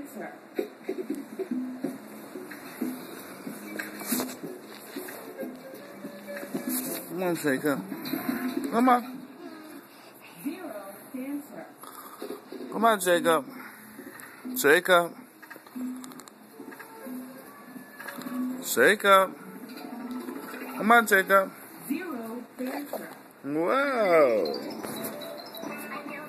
dancer. Come on, Jacob. Come on. 0 dancer. Come on, Jacob. Jacob. Jacob. Come on, Jacob. 0 dancer. Whoa.